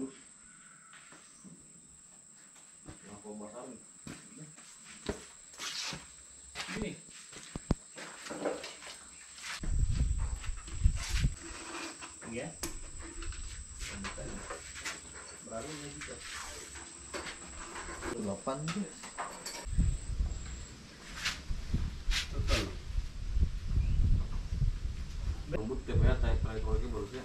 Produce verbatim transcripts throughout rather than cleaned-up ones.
bagus. Lampu besar nih. Ini. Ya. Baru ini juga. Delapan tuh. Betul. Rambut tiap ya tarik tarik lagi bagusnya.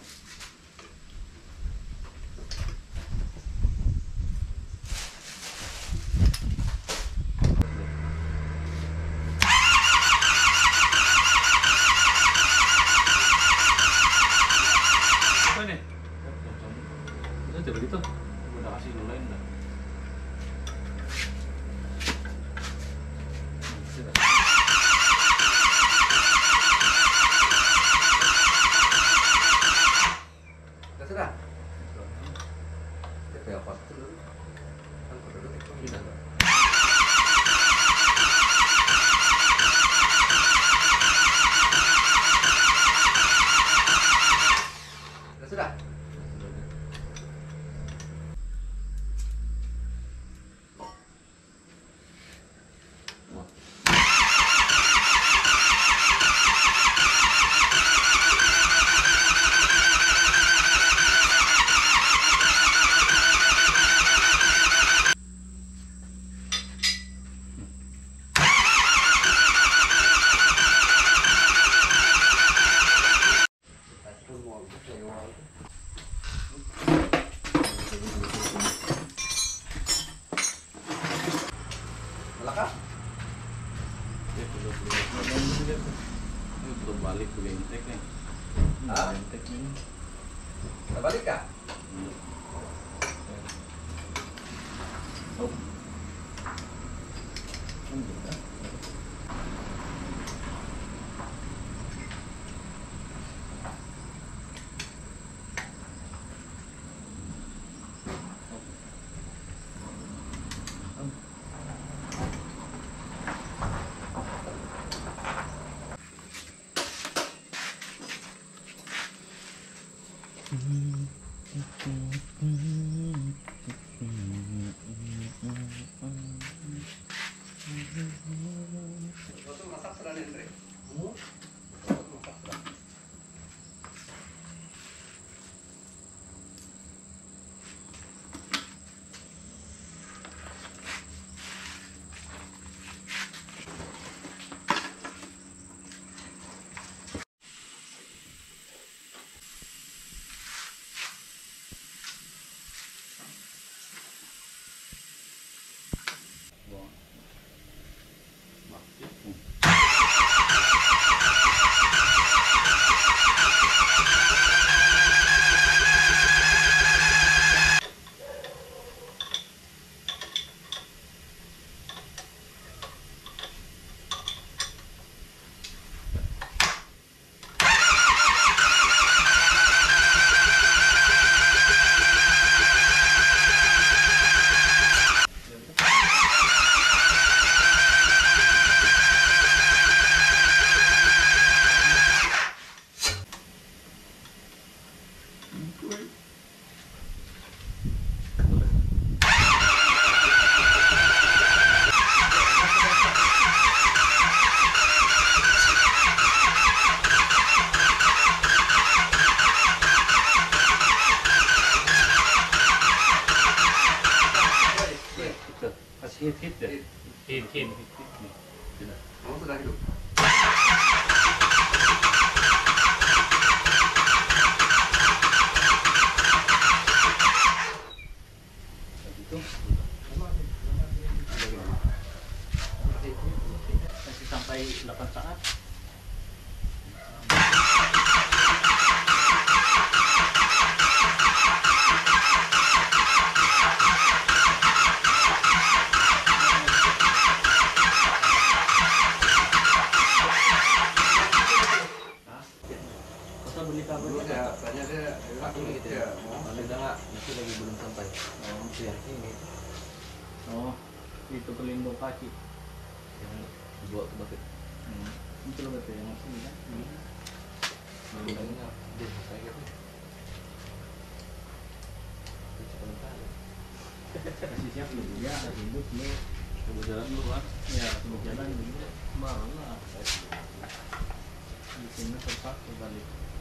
Apa nih? Udah jadi begitu. Udah kasih dulu lain dah. Sudah. T P apa dulu? Kan kode detik tidak. Sudah. Belakang? Ya, sudah sudah. Ini belum balik ke bentek nih. Ah? Bentek nih. Kita balik kah? Oh. Enggak. Waktu masak sudah nih, Andre. Masak sudah. Kasih hit hit deh. Hit hit hit hit. Tidak. Kamu sudah hidup. Itu. Masih sampai delapan saat. Beli kabel ya, tanya dia aku gitu ya. mau Ada nggak? Itu lagi belum sampai. Oh, yang ini. Oh, itu pelindung kaki Yang dibawa ke bucket. hmm. Itu loh betul yang masih kan hmm. Belum dia saya gitu. Kasih siap dulu ya, ribut dulu. Tunggu jalan dulu kan. Ya, tunggu jalan dulu. Malah. Di sini tempat kembali.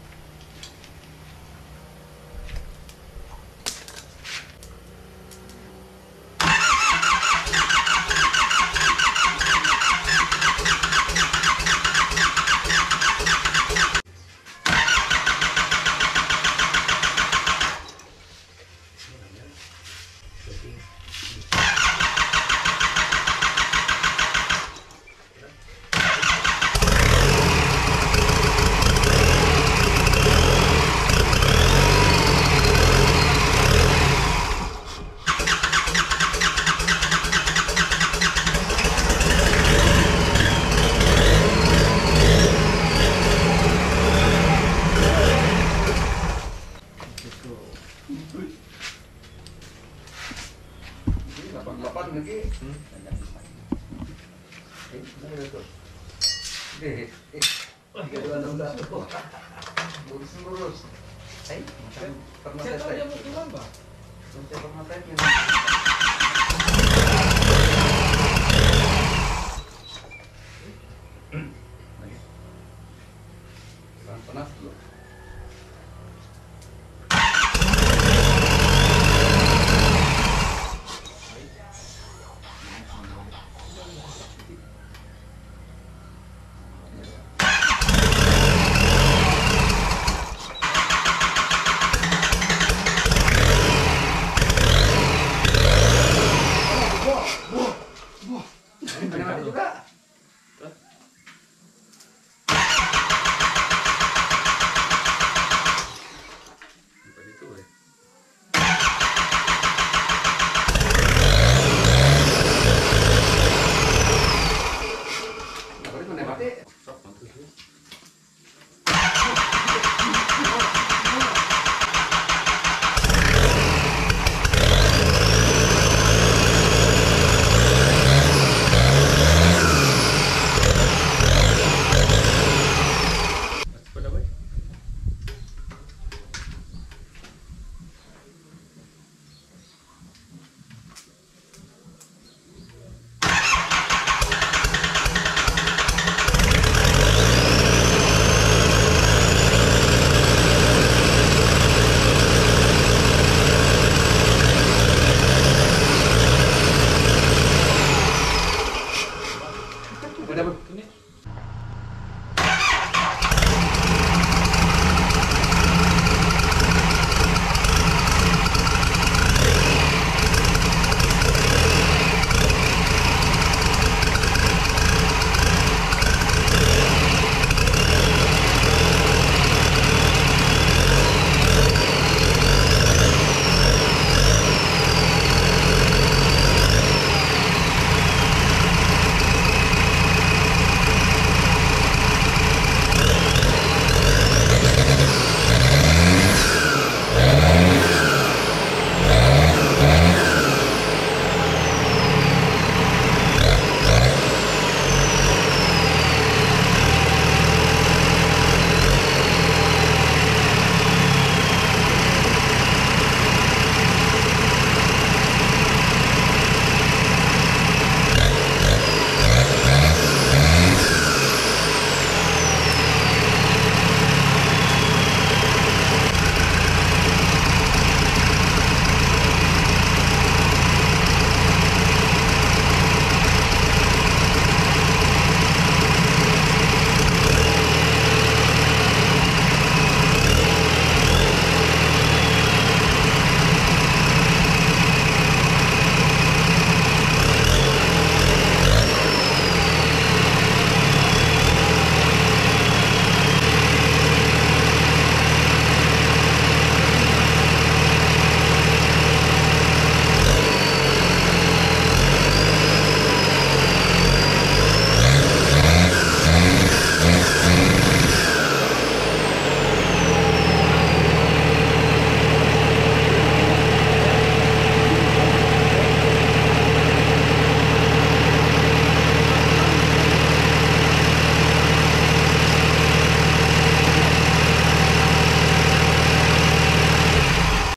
delapan lagi. Hmm. Eh, mana itu? Eh, eh. Tiga dua enam belas. Lurus lurus. Eh, pernah Saya tahu tes. dia mau keluar, Pak. Saya pernah tes.